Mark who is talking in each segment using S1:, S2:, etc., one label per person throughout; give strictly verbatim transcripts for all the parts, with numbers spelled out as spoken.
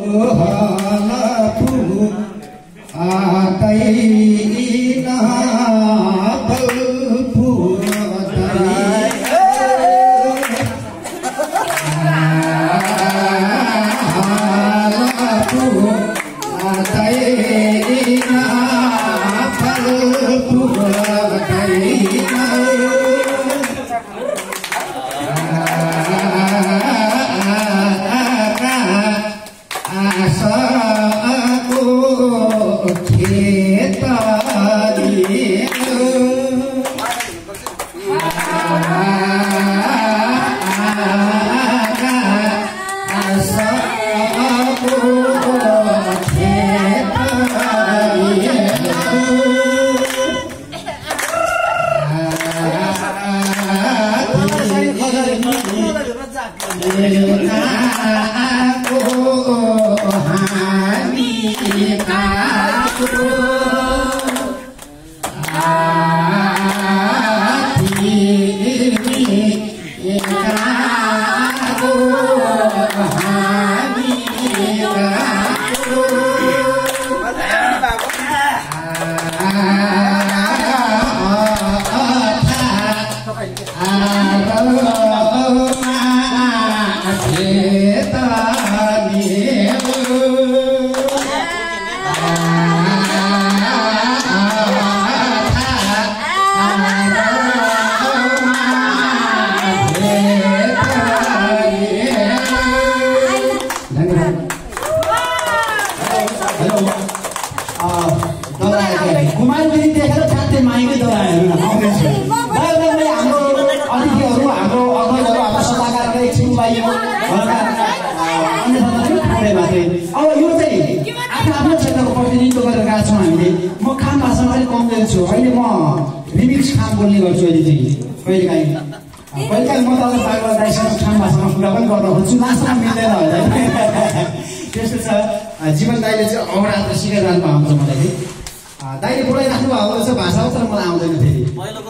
S1: जीवन दाइले चाहिँ अवरात्र सिकेर जानु भएको हुन्छ मलाई दाइले बोलाइराख्नु भएको छ भाषा तर मलाई आउँदैन फेरि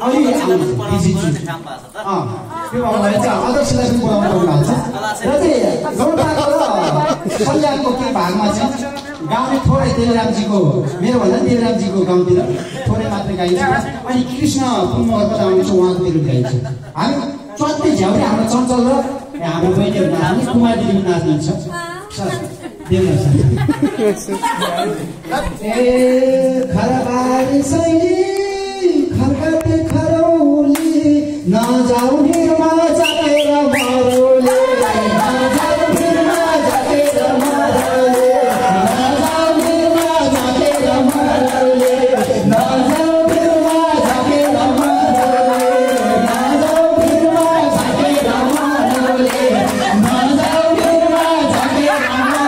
S1: त्यो भएर चाहिँ अध्यक्षलाई पनि बोलाउनु भएको छ र चाहिँ गौडाको र कल्याणको के भागमा चाहिँ गाउँले थोरै देवरामजीको मेरोभन्दा देवरामजीको गाउँतिर थोरै मात्रै गाइन्छ अनि कृष्ण पुण्यको आउने चाहिँ उहाँकोतिर गाइन्छ हामी चट्टै झ्याउरे हाम्रो चञ्चल र हाम्रो बहिनीहरू नाच्ने कुमार दिदी नाच्नुहुन्छ ए खरबारी सैली खरकते खरौली नजाऊ हिरमा जाकेर मरौले नजाऊ हिरमा जाकेर मरौले नजाऊ हिरमा जाकेर मरौले नजाऊ हिरमा जाकेर मरौले नजाऊ हिरमा जाकेर मरौले नजाऊ हिरमा जाकेर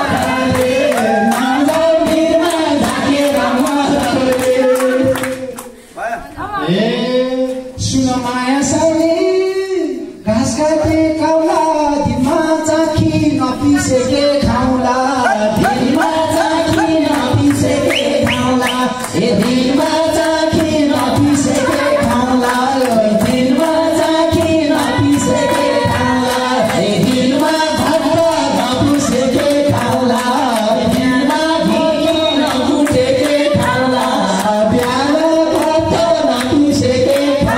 S1: माया साउली घाँस काटे खाउला दिनमा चाखी नपिसेके खाउला दिनमा चाखी नपिसेके खाउला ए दिनमा चाखी नपिसेके खाउला दिनमा चाखी नपिसेके खाउला ए दिनमा भात नपिसेके खाउला दिनमा घोकी नफुटेके खाउला बिहान भात नपिसेके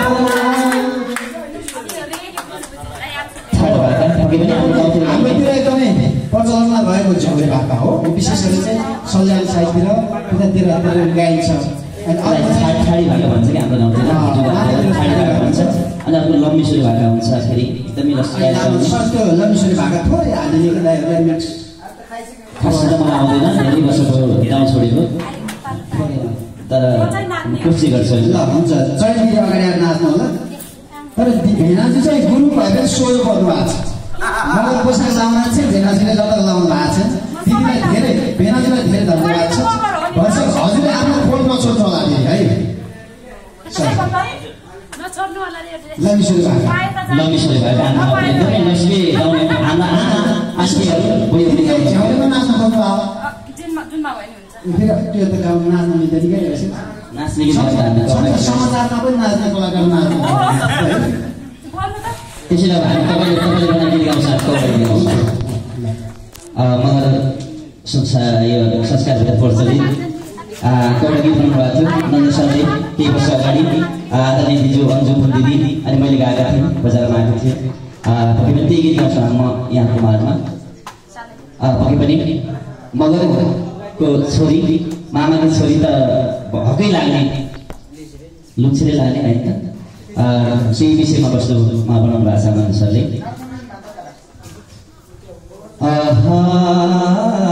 S1: हाम्रोतिर एकदमै प्रचलनमा भएको झ्याउरे भाका हो विशेष गरी चाहिँ सल्यान साइडतिर उतातिर गाइन्छ
S2: ठाडी भाका भन्छ कि हाम्रो गाउँतिर ठाडी भाका भन्छ अनि अर्को लम्बेश्वरी भाका हुन्छ फेरि एकदमै
S1: त्यो लम्बेश्वरी भाका थोरै हालिदिएको मिक्स
S2: खास त मलाई आउँदैन धेरै वर्ष भयो गाउँ छोडेको तर कोसिस गर्छु
S1: ल हुन्छ चैनी अगाडि आएर नाच्नु होला तर भेनाजु चाहिँ गुरु भएर सोयो गर्नु भएको छ मलाई पोसाक लाउन चाहिँ भेनाजुले जता लाउनु भएको छ दिदीलाई धेरै भेनाजुलाई धेरै धन्यवाद छ भन्छ हजुरले आफ्नो फोन नछोड्नु होला नि है लम्बेश्वरी भाका
S2: लम्बेश्वरी भाका एकदमै नस्बी गाउने आमा आस्कीहरू बुढी बुढी
S1: झ्याउरेमा नाच्नु खोज्नु भयो फेरि त्यो त गाउँ नाच्नु मिल्दैन क्या
S2: नाच्ने कि
S1: समाचारमा पनि नाच्ने कलाकार नाच्नु
S2: त्यसैले हामी तपाईँले तपाईँले बनाइदिने गाउँछ कौबाडी गाउँछ मगर संसार यो संस्कारभित्र प्रचलित एउटा गीत गाउनुभएको थियो नन्द सरले केही वर्ष अगाडि आदरणीय दिजु अन्जु फुल दिदी अनि मैले गाएका थिएँ बजारमा आएको थिएँ पक्कै पनि त्यही गीत गाउँछु म यहाँको माझमा पक्कै पनि मगरको छोरी मामाको छोरी त भकै लाग्ने लुच्छेले लाग्ने होइन त त्यही विषयमा वस्तुमा बनाउनु भएको छ नन्द सरले